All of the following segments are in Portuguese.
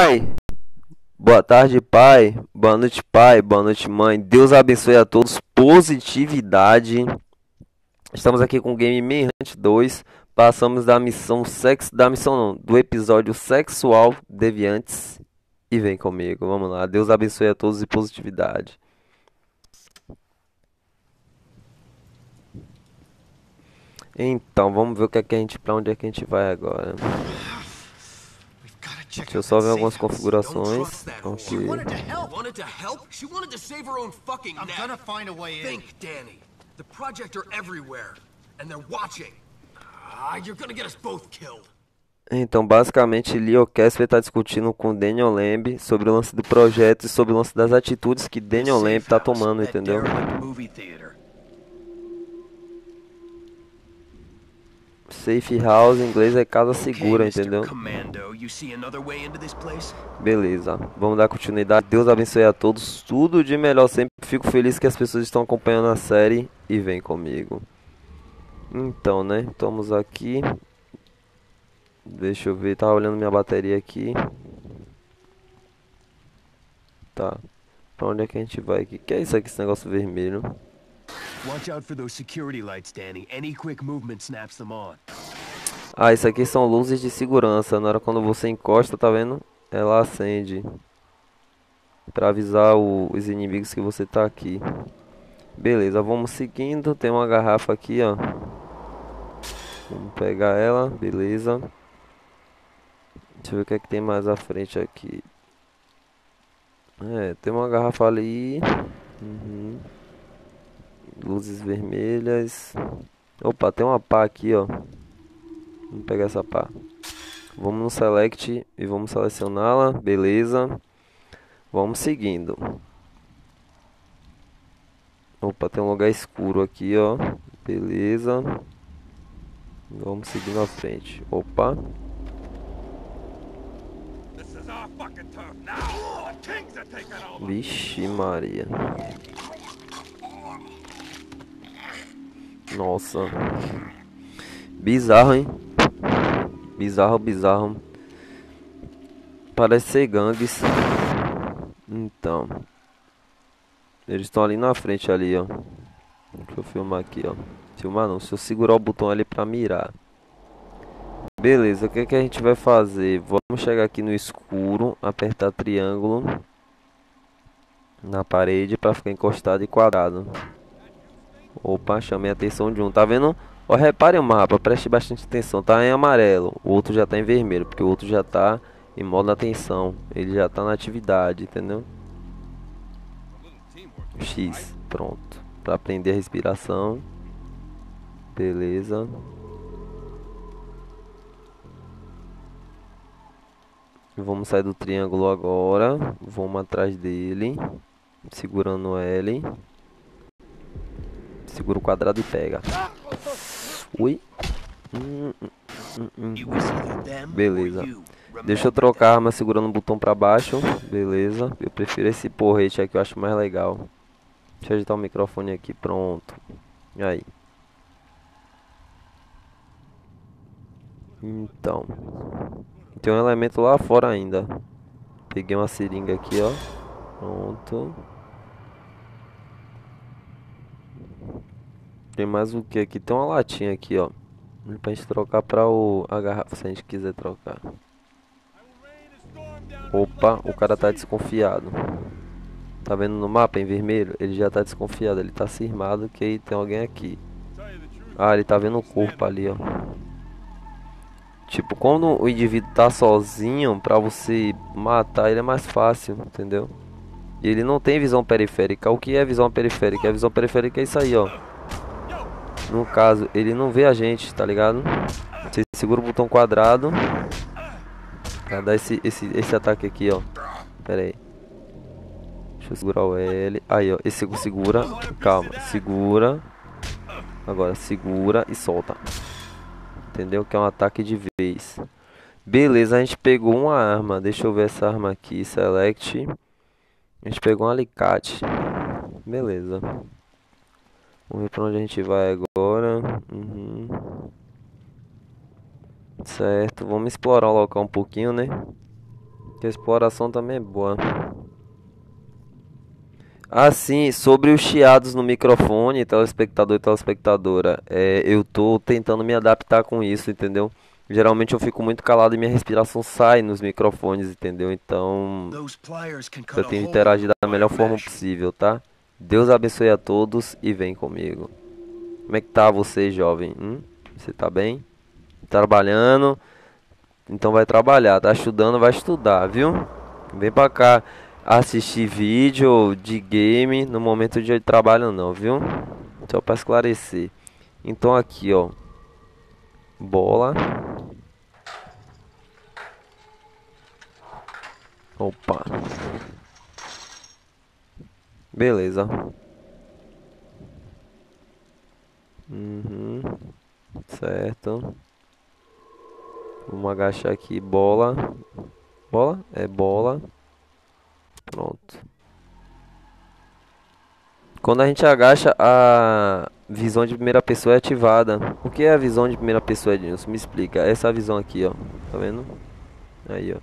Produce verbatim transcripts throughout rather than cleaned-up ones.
Pai, boa tarde, pai. Boa noite, pai. Boa noite, mãe. Deus abençoe a todos. Positividade. Estamos aqui com o Game Manhunt dois. Passamos da missão sex, da missão não, do episódio Sexual Deviantes. E vem comigo, vamos lá. Deus abençoe a todos e positividade. Então, vamos ver o que é que a gente, pra onde é que a gente vai agora. Deixa eu só ver algumas configurações. Ok. Então, basicamente, Leo Casper está discutindo com Daniel Lamb sobre o lance do projeto e sobre o lance das atitudes que Daniel Lamb está tomando, entendeu? Safe House em inglês é casa segura, entendeu? Beleza, vamos dar continuidade. Deus abençoe a todos, tudo de melhor sempre. Fico feliz que as pessoas estão acompanhando a série e vem comigo. Então, né, estamos aqui. Deixa eu ver, tava olhando minha bateria aqui. Tá, pra onde é que a gente vai aqui? Que é isso aqui, esse negócio vermelho? Ah, isso aqui são luzes de segurança. Na hora quando você encosta, tá vendo? Ela acende pra avisar o, os inimigos que você tá aqui. Beleza, vamos seguindo. Tem uma garrafa aqui, ó. Vamos pegar ela, beleza. Deixa eu ver o que é que tem mais à frente aqui. É, tem uma garrafa ali. Uhum. Luzes vermelhas. Opa, tem uma pá aqui, ó. Vamos pegar essa pá. Vamos no select e vamos selecioná-la. Beleza. Vamos seguindo. Opa, tem um lugar escuro aqui, ó. Beleza. Vamos seguindo à frente. Opa. Vixe Maria. Nossa. Bizarro, hein? Bizarro, bizarro. Parece ser gangues. Então. Eles estão ali na frente ali, ó. Deixa eu filmar aqui, ó. Filmar não, se eu segurar o botão ali pra mirar. Beleza, o que é que a gente vai fazer? Vamos chegar aqui no escuro, apertar triângulo na parede pra ficar encostado e quadrado. Opa, chamei a atenção de um, tá vendo? Ó, repare o mapa, preste bastante atenção. Tá em amarelo, o outro já tá em vermelho, porque o outro já tá em modo atenção. Ele já tá na atividade, entendeu? X, pronto. Pra prender a respiração. Beleza. Vamos sair do triângulo agora. Vamos atrás dele. Segurando L. Segura o quadrado e pega. Ui. Hum, hum, hum, hum. Beleza. Deixa eu trocar a arma segurando o botão pra baixo. Beleza. Eu prefiro esse porrete aqui, eu acho mais legal. Deixa eu ajeitar o microfone aqui. Pronto. Aí. Então. Tem um elemento lá fora ainda. Peguei uma seringa aqui, ó. Pronto. Tem mais o que aqui? Tem uma latinha aqui, ó. Pra gente trocar pra o... a garrafa, se a gente quiser trocar. Opa, o cara tá desconfiado. Tá vendo no mapa em vermelho? Ele já tá desconfiado. Ele tá cismado que aí tem alguém aqui. Ah, ele tá vendo o corpo ali, ó. Tipo, quando o indivíduo tá sozinho, pra você matar ele é mais fácil, entendeu? E ele não tem visão periférica. O que é visão periférica? A visão periférica é isso aí, ó. No caso, ele não vê a gente, tá ligado? Você segura o botão quadrado pra dar esse, esse, esse ataque aqui, ó. Pera aí. Deixa eu segurar o L. Aí, ó. Esse segura. Calma. Segura. Agora, segura e solta. Entendeu? Que é um ataque de vez. Beleza, a gente pegou uma arma. Deixa eu ver essa arma aqui. Select. A gente pegou um alicate. Beleza. Vamos ver pra onde a gente vai agora. Uhum. Certo, vamos explorar o local um pouquinho, né? Que a exploração também é boa. Assim, sobre os chiados no microfone, telespectador e telespectadora, é, eu tô tentando me adaptar com isso, entendeu? Geralmente eu fico muito calado e minha respiração sai nos microfones, entendeu? Então, eu tenho que interagir da melhor forma possível, tá? Deus abençoe a todos e vem comigo. Como é que tá você, jovem? Hum? Você tá bem? Trabalhando? Então vai trabalhar. Tá estudando? Vai estudar, viu? Vem pra cá assistir vídeo de game no momento de trabalho não, viu? Só pra esclarecer. Então aqui, ó. Bola. Opa. Beleza. Uhum. Certo. Vamos agachar aqui. Bola. Bola? É bola. Pronto. Quando a gente agacha, a visão de primeira pessoa é ativada. O que é a visão de primeira pessoa, Edilson? Me explica. Essa visão aqui, ó. Tá vendo? Aí, ó.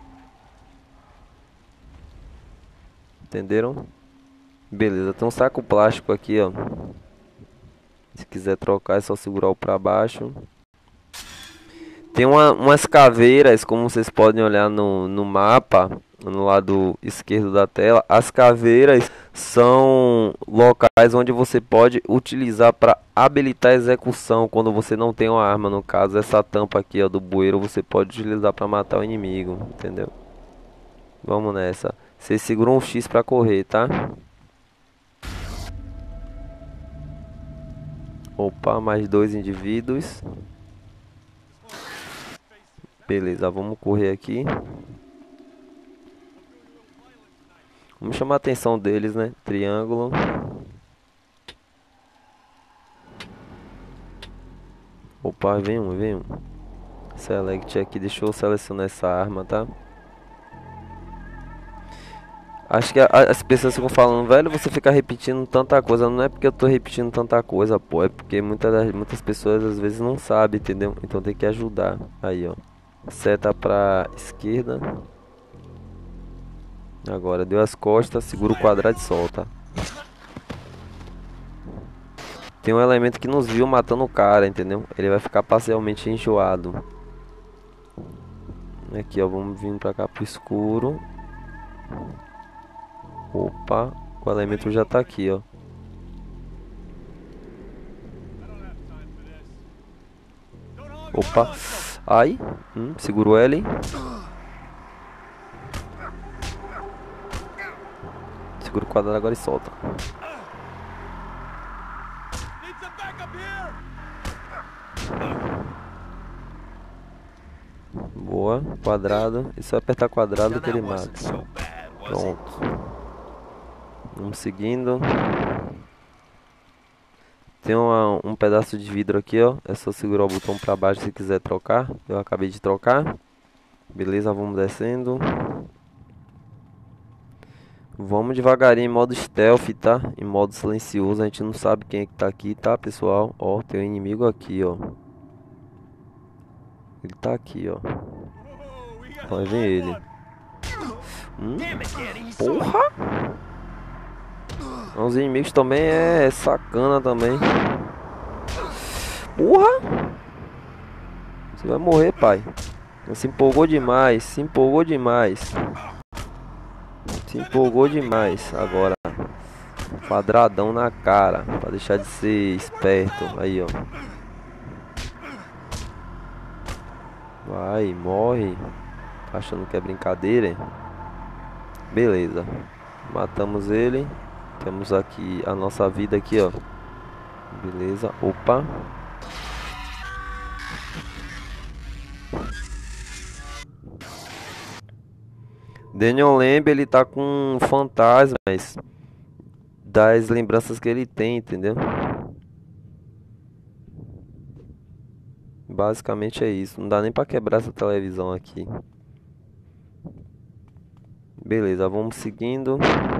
Entenderam? Beleza. Tem um saco plástico aqui, ó. Se quiser trocar, é só segurar o pra baixo. Tem uma, umas caveiras, como vocês podem olhar no, no mapa, no lado esquerdo da tela. As caveiras são locais onde você pode utilizar para habilitar a execução quando você não tem uma arma. No caso, essa tampa aqui, ó, do bueiro, você pode utilizar para matar o inimigo, entendeu? Vamos nessa. Você segura um X para correr, tá? Opa, mais dois indivíduos. Beleza, vamos correr aqui. Vamos chamar a atenção deles, né? Triângulo. Opa, vem um, vem um. Select aqui, deixa eu selecionar essa arma, tá? Acho que a, as pessoas ficam falando, velho, você fica repetindo tanta coisa. Não é porque eu tô repetindo tanta coisa, pô. É porque muitas, muitas pessoas às vezes não sabem, entendeu? Então tem que ajudar. Aí, ó. Seta pra esquerda. Agora, deu as costas, segura o quadrado e solta. Tem um elemento que nos viu matando o cara, entendeu? Ele vai ficar parcialmente enjoado. Aqui, ó, vamos vir pra cá pro escuro. Opa, o elemento já tá aqui, ó. Opa, ai, hum, segura o L. Segura o quadrado agora e solta. Boa, quadrado. E só apertar quadrado que ele mata. Pronto. Vamos seguindo. Tem uma, um pedaço de vidro aqui, ó. É só segurar o botão pra baixo se quiser trocar. Eu acabei de trocar. Beleza, vamos descendo. Vamos devagarinho em modo stealth, tá? Em modo silencioso. A gente não sabe quem é que tá aqui, tá, pessoal? Ó, tem um inimigo aqui, ó. Ele tá aqui, ó. Vai ver ele. Hum? Porra! Os inimigos também é sacana também. Porra! Você vai morrer, pai. Se empolgou demais, se empolgou demais. Se empolgou demais. Agora, quadradão na cara, pra deixar de ser esperto. Aí, ó. Vai, morre. Tá achando que é brincadeira, hein? Beleza. Matamos ele. Temos aqui a nossa vida aqui, ó. Beleza. Opa. Daniel Lamb, ele tá com fantasmas das lembranças que ele tem, entendeu? Basicamente é isso. Não dá nem pra quebrar essa televisão aqui. Beleza, vamos seguindo.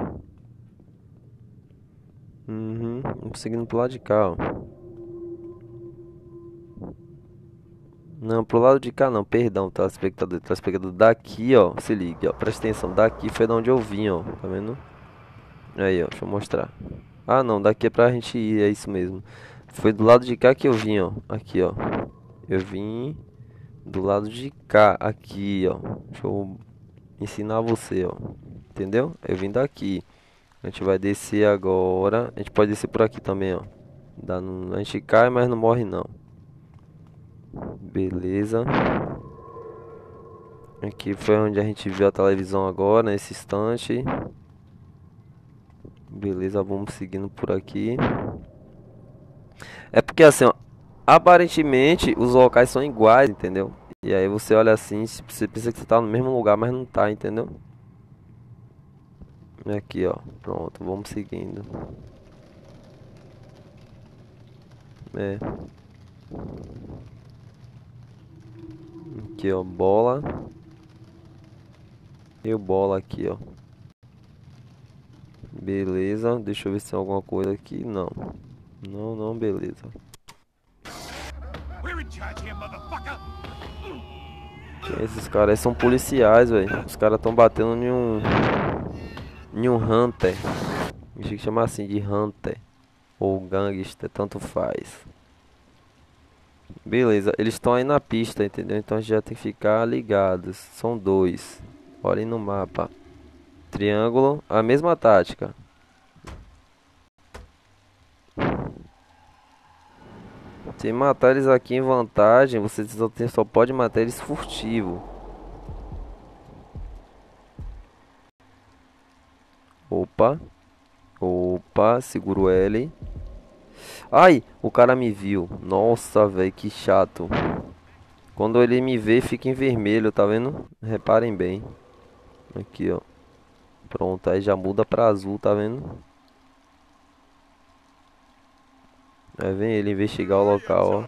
Uhum, vamos seguindo pro lado de cá, ó. Não, pro lado de cá não, perdão, telespectador. Telespectador daqui, ó. Se liga, ó. Presta atenção, daqui foi de onde eu vim, ó. Tá vendo? Aí, ó, deixa eu mostrar. Ah, não, daqui é pra gente ir, é isso mesmo. Foi do lado de cá que eu vim, ó. Aqui, ó. Eu vim do lado de cá, aqui, ó. Deixa eu ensinar você, ó. Entendeu? Eu vim daqui. A gente vai descer agora. A gente pode descer por aqui também, ó. Dá no... A gente cai, mas não morre, não. Beleza. Aqui foi onde a gente viu a televisão agora, nesse instante. Beleza, vamos seguindo por aqui. É porque assim, ó, aparentemente os locais são iguais, entendeu? E aí você olha assim, você pensa que você tá no mesmo lugar, mas não tá, entendeu? Aqui, ó, pronto, vamos seguindo. É. Aqui, ó, bola. E o bola aqui, ó. Beleza, deixa eu ver se tem alguma coisa aqui. Não. Não, não, beleza. Esses caras são policiais, velho. Os caras estão batendo em um... Em um Hunter. A gente chama assim de Hunter. Ou gangster, tanto faz. Beleza, eles estão aí na pista, entendeu? Então a gente já tem que ficar ligados. São dois. Olhem no mapa. Triângulo, a mesma tática. Se matar eles aqui em vantagem, você só, tem, só pode matar eles furtivo. Opa. Opa, segura o L. Ai, o cara me viu. Nossa, velho, que chato. Quando ele me vê, fica em vermelho, tá vendo? Reparem bem. Aqui, ó. Pronto, aí já muda pra azul, tá vendo? Aí vem ele investigar o local, ó.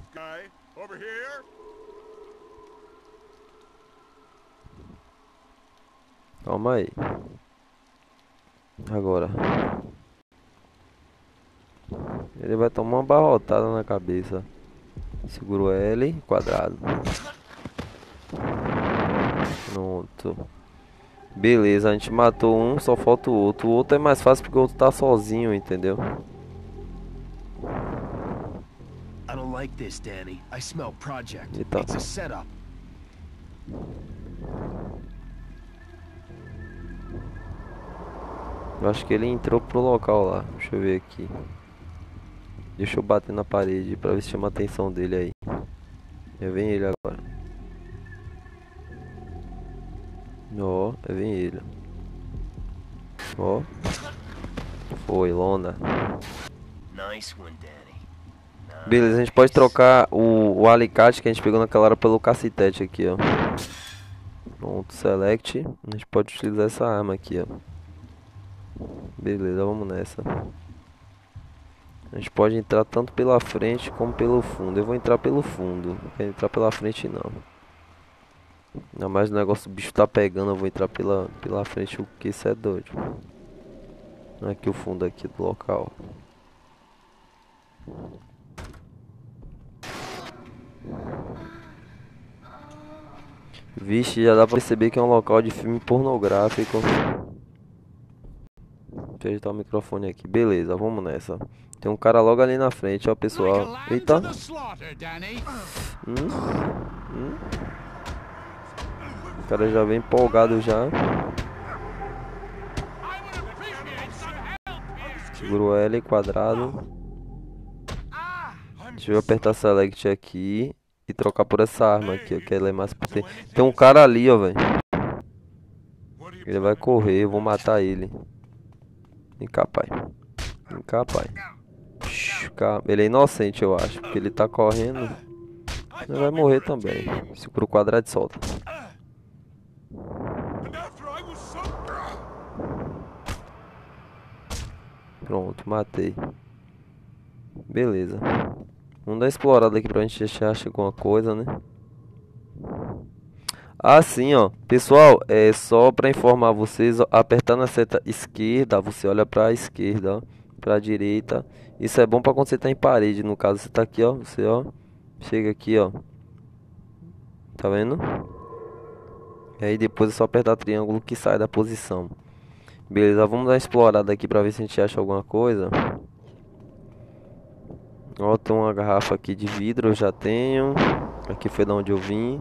Calma aí. Agora. Ele vai tomar uma barrotada na cabeça. Segura o L, quadrado. Pronto. Beleza, a gente matou um, só falta o outro. O outro é mais fácil porque o outro tá sozinho, entendeu? I don't like this, Danny. I smell project. Eita. It's a setup. Eu acho que ele entrou pro local lá. Deixa eu ver aqui. Deixa eu bater na parede pra ver se chama a atenção dele aí. Já vem ele agora. Ó, já vem ele. Ó. Foi, lona. Nice one, Danny. Beleza, a gente pode trocar o, o alicate que a gente pegou naquela hora pelo cacetete aqui, ó. Pronto, select. A gente pode utilizar essa arma aqui, ó. Beleza, vamos nessa. A gente pode entrar tanto pela frente como pelo fundo. Eu vou entrar pelo fundo. Não quero entrar pela frente não. Ainda mais o negócio, o bicho tá pegando. Eu vou entrar pela, pela frente, o que isso é doido. Aqui o fundo aqui do local. Vixe, já dá pra perceber que é um local de filme pornográfico. Deixa eu ajeitar o microfone aqui. Beleza, vamos nessa. Tem um cara logo ali na frente, ó, pessoal. Eita. Hum? Hum? O cara já vem empolgado já. Segura o L quadrado. Deixa eu apertar select aqui e trocar por essa arma aqui, ó, que ela é mais potente. Tem um cara ali, ó, velho. Ele vai correr, eu vou matar ele. Vem cá, pai. Vem cá, pai. Ele é inocente, eu acho, porque ele tá correndo. Ele vai morrer também. Segura o quadrado e solta. Pronto, matei. Beleza. Vamos dar uma explorada aqui pra gente achar alguma coisa, né? Assim, ó, pessoal, é só pra informar vocês, ó, apertando a seta esquerda, você olha pra esquerda, ó, pra direita. Isso é bom pra quando você tá em parede, no caso você tá aqui, ó, você, ó, chega aqui, ó, Tá vendo? E aí depois é só apertar triângulo que sai da posição. Beleza, vamos dar uma explorada aqui pra ver se a gente acha alguma coisa. Ó, tem uma garrafa aqui de vidro, eu já tenho. Aqui foi da onde eu vim.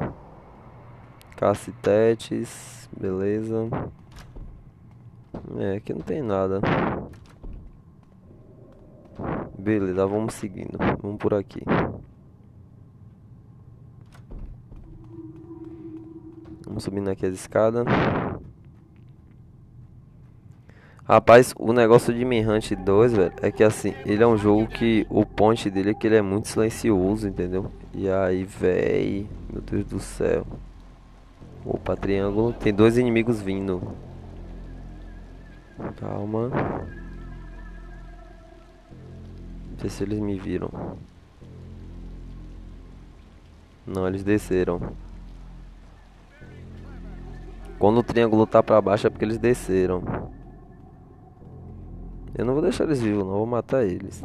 Cacetetes, beleza. É, aqui não tem nada. Beleza, vamos seguindo. Vamos por aqui. Vamos subindo aqui as escadas. Rapaz, o negócio de Manhunt dois, velho, é que assim, ele é um jogo que o point dele é que ele é muito silencioso, entendeu? E aí, véi, meu Deus do céu. Opa, triângulo. Tem dois inimigos vindo. Calma. Não sei se eles me viram. Não, eles desceram. Quando o triângulo tá pra baixo é porque eles desceram. Eu não vou deixar eles vivos, não. Vou matar eles.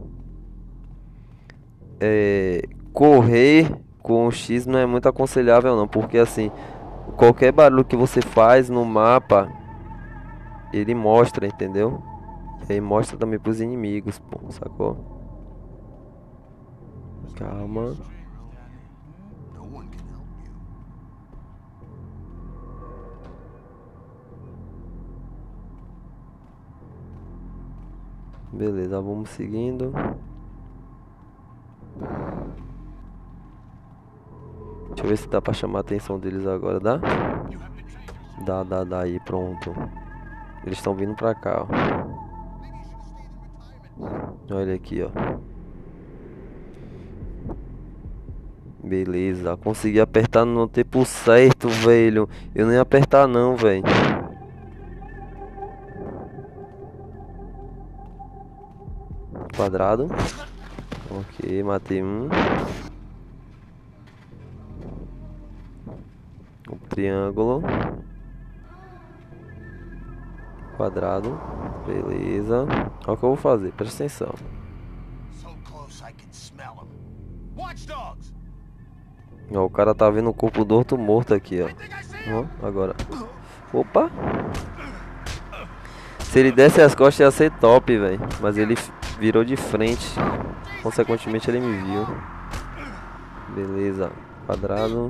É... Correr com o X não é muito aconselhável, não. Porque assim, qualquer barulho que você faz no mapa, ele mostra, entendeu? E aí mostra também pros inimigos, pô, sacou? Calma. Beleza, vamos seguindo. Deixa eu ver se dá pra chamar a atenção deles agora, dá? Dá, dá, dá aí, pronto. Eles estão vindo pra cá, ó. Olha aqui, ó. Beleza, consegui apertar no tempo certo, velho. Eu nem ia apertar não, velho. Quadrado. Ok, matei um. O triângulo. Quadrado. Beleza. Olha o que eu vou fazer, presta atenção. Ó, o cara tá vendo o corpo do outro morto aqui, ó. Ó, agora. Opa! Se ele desse as costas ia ser top, velho. Mas ele virou de frente. Consequentemente ele me viu. Beleza. Quadrado.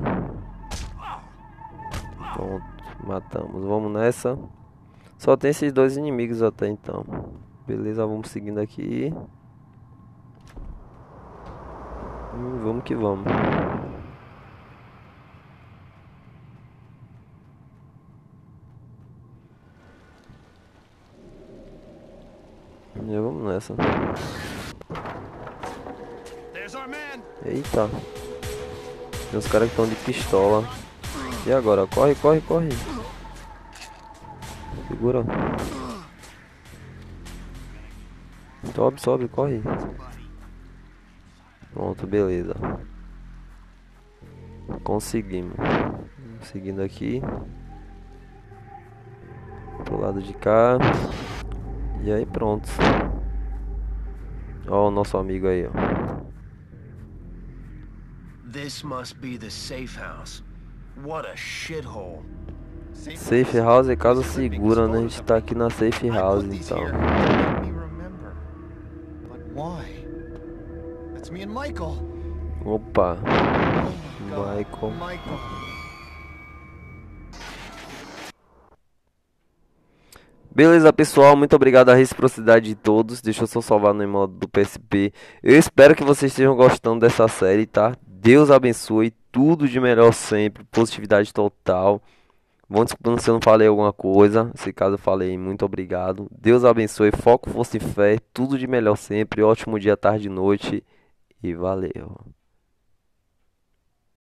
Pronto. Matamos. Vamos nessa. Só tem esses dois inimigos até então. Beleza, vamos seguindo aqui. Hum, vamos que vamos. E vamos nessa. Eita. Tem uns caras que estão de pistola. E agora? Corre, corre, corre. Segura. Sobe, sobe, corre. Pronto, beleza. Conseguimos. Seguindo aqui. Pro lado de cá. E aí pronto. Ó o nosso amigo aí, ó. This must be the safe house. What a shithole. Safe house é casa segura, né? A gente tá aqui na safe house, então. Opa. Michael. Beleza, pessoal, muito obrigado à reciprocidade de todos. Deixa eu só salvar no modo do P S P. Eu espero que vocês estejam gostando dessa série, tá? Deus abençoe, tudo de melhor sempre, positividade total. Vão desculpando se eu não falei alguma coisa. Se caso eu falei, muito obrigado. Deus abençoe, foco, força e fé, tudo de melhor sempre. Ótimo dia, tarde e noite. E valeu.